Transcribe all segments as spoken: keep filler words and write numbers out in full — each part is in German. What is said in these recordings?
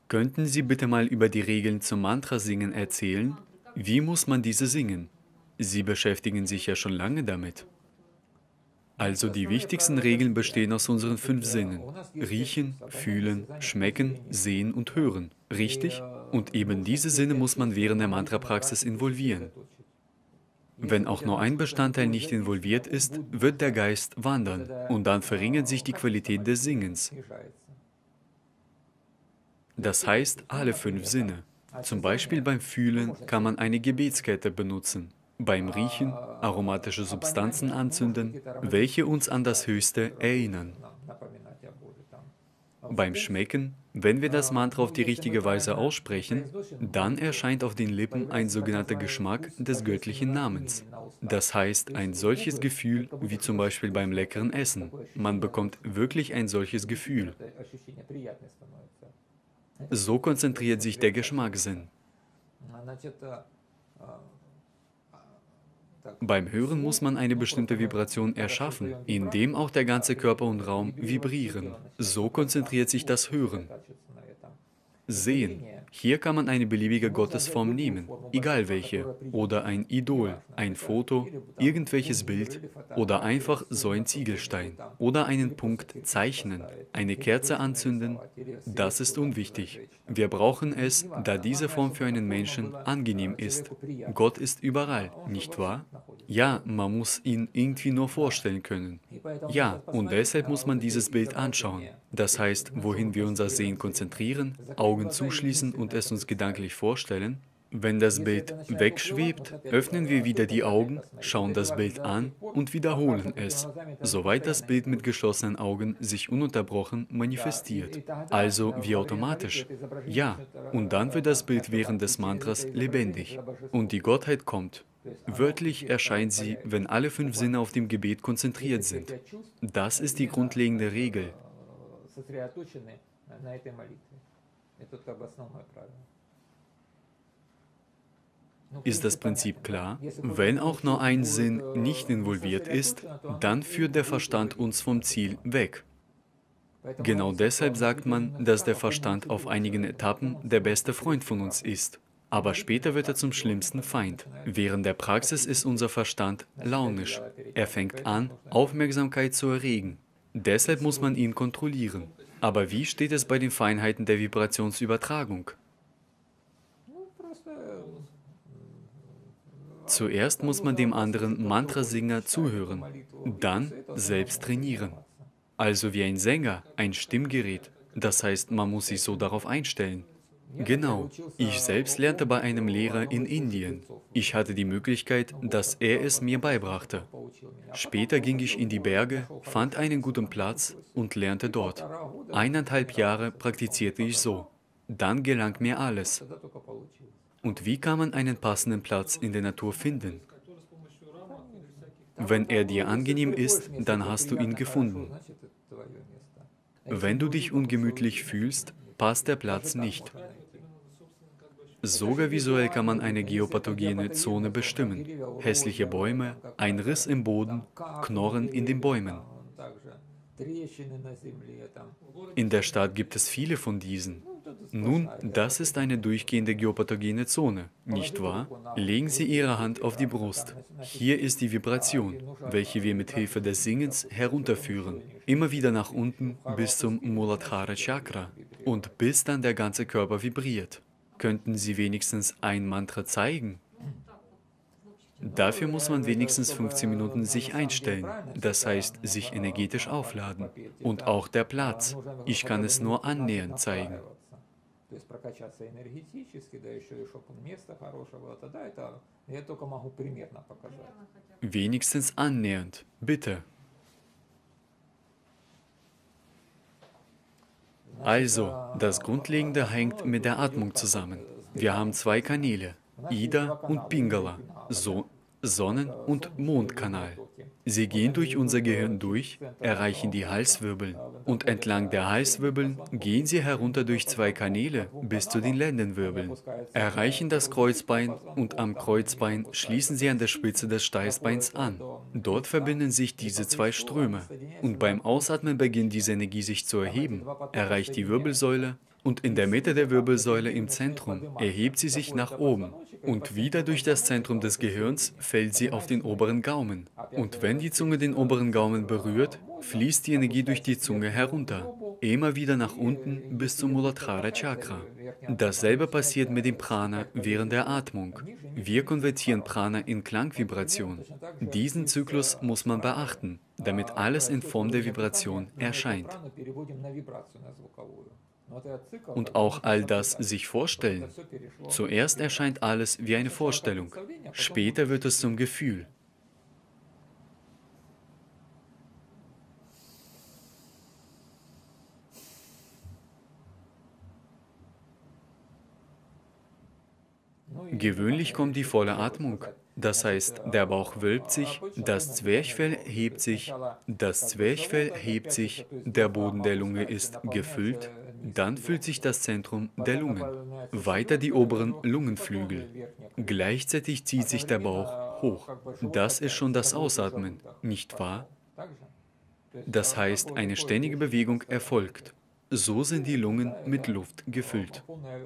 Könnten Sie bitte mal über die Regeln zum Mantrasingen erzählen? Wie muss man diese singen? Sie beschäftigen sich ja schon lange damit. Also die wichtigsten Regeln bestehen aus unseren fünf Sinnen. Riechen, fühlen, schmecken, sehen und hören. Richtig? Und eben diese Sinne muss man während der Mantrapraxis involvieren. Wenn auch nur ein Bestandteil nicht involviert ist, wird der Geist wandern und dann verringert sich die Qualität des Singens. Das heißt, alle fünf Sinne. Zum Beispiel beim Fühlen kann man eine Gebetskette benutzen. Beim Riechen aromatische Substanzen anzünden, welche uns an das Höchste erinnern. Beim Schmecken, wenn wir das Mantra auf die richtige Weise aussprechen, dann erscheint auf den Lippen ein sogenannter Geschmack des göttlichen Namens. Das heißt, ein solches Gefühl, wie zum Beispiel beim leckeren Essen. Man bekommt wirklich ein solches Gefühl. So konzentriert sich der Geschmackssinn. Beim Hören muss man eine bestimmte Vibration erschaffen, indem auch der ganze Körper und Raum vibrieren. So konzentriert sich das Hören. Sehen. Hier kann man eine beliebige Gottesform nehmen, egal welche, oder ein Idol, ein Foto, irgendwelches Bild oder einfach so ein Ziegelstein oder einen Punkt zeichnen, eine Kerze anzünden. Das ist unwichtig. Wir brauchen es, da diese Form für einen Menschen angenehm ist. Gott ist überall, nicht wahr? Ja, man muss ihn irgendwie nur vorstellen können. Ja, und deshalb muss man dieses Bild anschauen. Das heißt, wohin wir unser Sehen konzentrieren, Augen zuschließen und es uns gedanklich vorstellen. Wenn das Bild wegschwebt, öffnen wir wieder die Augen, schauen das Bild an und wiederholen es, soweit das Bild mit geschlossenen Augen sich ununterbrochen manifestiert. Also wie automatisch. Ja, und dann wird das Bild während des Mantras lebendig und die Gottheit kommt. Wörtlich erscheint sie, wenn alle fünf Sinne auf dem Gebet konzentriert sind. Das ist die grundlegende Regel. Ist das Prinzip klar? Wenn auch nur ein Sinn nicht involviert ist, dann führt der Verstand uns vom Ziel weg. Genau deshalb sagt man, dass der Verstand auf einigen Etappen der beste Freund von uns ist. Aber später wird er zum schlimmsten Feind. Während der Praxis ist unser Verstand launisch. Er fängt an, Aufmerksamkeit zu erregen. Deshalb muss man ihn kontrollieren. Aber wie steht es bei den Feinheiten der Vibrationsübertragung? Zuerst muss man dem anderen Mantrasinger zuhören, dann selbst trainieren. Also wie ein Sänger, ein Stimmgerät. Das heißt, man muss sich so darauf einstellen. Genau, ich selbst lernte bei einem Lehrer in Indien. Ich hatte die Möglichkeit, dass er es mir beibrachte. Später ging ich in die Berge, fand einen guten Platz und lernte dort. Eineinhalb Jahre praktizierte ich so. Dann gelang mir alles. Und wie kann man einen passenden Platz in der Natur finden? Wenn er dir angenehm ist, dann hast du ihn gefunden. Wenn du dich ungemütlich fühlst, passt der Platz nicht. Sogar visuell kann man eine geopathogene Zone bestimmen. Hässliche Bäume, ein Riss im Boden, Knorren in den Bäumen. In der Stadt gibt es viele von diesen. Nun, das ist eine durchgehende geopathogene Zone, nicht wahr? Legen Sie Ihre Hand auf die Brust. Hier ist die Vibration, welche wir mit Hilfe des Singens herunterführen. Immer wieder nach unten bis zum Muladhara Chakra und bis dann der ganze Körper vibriert. Könnten Sie wenigstens ein Mantra zeigen? Dafür muss man wenigstens fünfzehn Minuten sich einstellen, das heißt, sich energetisch aufladen. Und auch der Platz. Ich kann es nur annähernd zeigen. Wenigstens annähernd, bitte. Also, das Grundlegende hängt mit der Atmung zusammen. Wir haben zwei Kanäle, Ida und Pingala, so Sonnen- und Mondkanal. Sie gehen durch unser Gehirn durch, erreichen die Halswirbeln und entlang der Halswirbeln gehen sie herunter durch zwei Kanäle bis zu den Lendenwirbeln, erreichen das Kreuzbein und am Kreuzbein schließen sie an der Spitze des Steißbeins an. Dort verbinden sich diese zwei Ströme und beim Ausatmen beginnt diese Energie sich zu erheben, erreicht die Wirbelsäule Und in der Mitte der Wirbelsäule im Zentrum erhebt sie sich nach oben. Und wieder durch das Zentrum des Gehirns fällt sie auf den oberen Gaumen. Und wenn die Zunge den oberen Gaumen berührt, fließt die Energie durch die Zunge herunter. Immer wieder nach unten bis zum Muladhara Chakra. Dasselbe passiert mit dem Prana während der Atmung. Wir konvertieren Prana in Klangvibration. Diesen Zyklus muss man beachten, damit alles in Form der Vibration erscheint. Und auch all das sich vorstellen. Zuerst erscheint alles wie eine Vorstellung, später wird es zum Gefühl. Gewöhnlich kommt die volle Atmung. Das heißt, der Bauch wölbt sich, das Zwerchfell hebt sich, das Zwerchfell hebt sich, der Boden der Lunge ist gefüllt, dann füllt sich das Zentrum der Lungen, weiter die oberen Lungenflügel. Gleichzeitig zieht sich der Bauch hoch. Das ist schon das Ausatmen, nicht wahr? Das heißt, eine ständige Bewegung erfolgt. So sind die Lungen mit Luft gefüllt.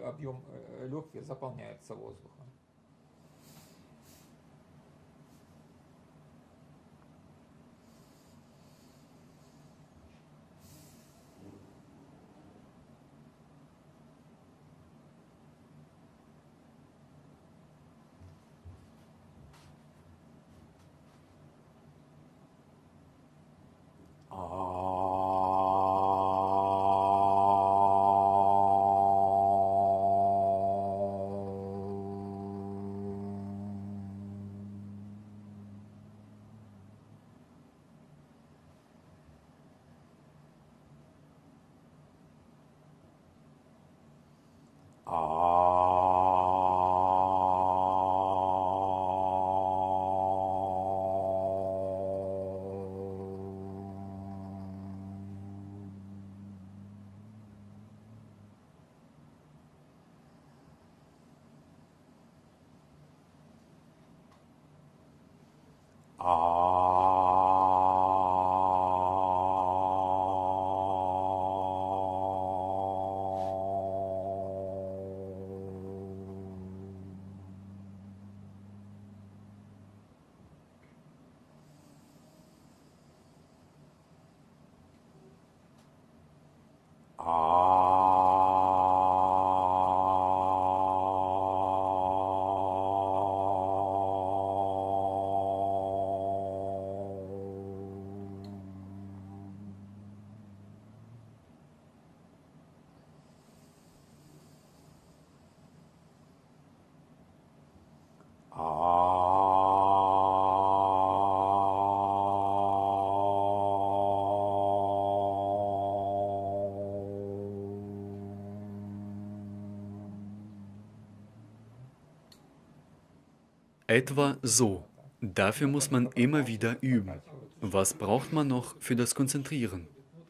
Etwa so. Dafür muss man immer wieder üben. Was braucht man noch für das Konzentrieren?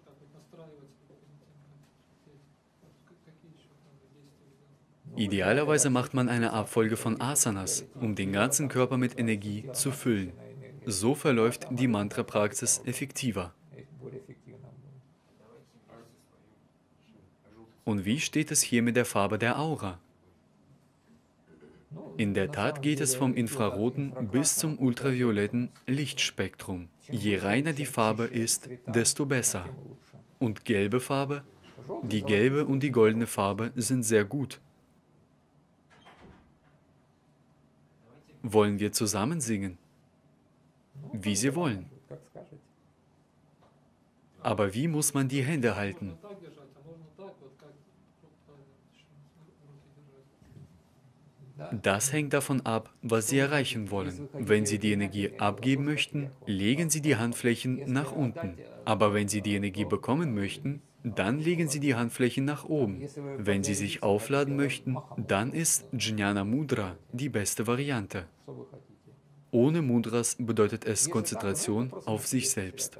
Idealerweise macht man eine Abfolge von Asanas, um den ganzen Körper mit Energie zu füllen. So verläuft die Mantra-Praxis effektiver. Und wie steht es hier mit der Farbe der Aura? In der Tat geht es vom infraroten bis zum ultravioletten Lichtspektrum. Je reiner die Farbe ist, desto besser. Und gelbe Farbe? Die gelbe und die goldene Farbe sind sehr gut. Wollen wir zusammen singen? Wie Sie wollen. Aber wie muss man die Hände halten? Das hängt davon ab, was Sie erreichen wollen. Wenn Sie die Energie abgeben möchten, legen Sie die Handflächen nach unten. Aber wenn Sie die Energie bekommen möchten, dann legen Sie die Handflächen nach oben. Wenn Sie sich aufladen möchten, dann ist Jnana Mudra die beste Variante. Ohne Mudras bedeutet es Konzentration auf sich selbst.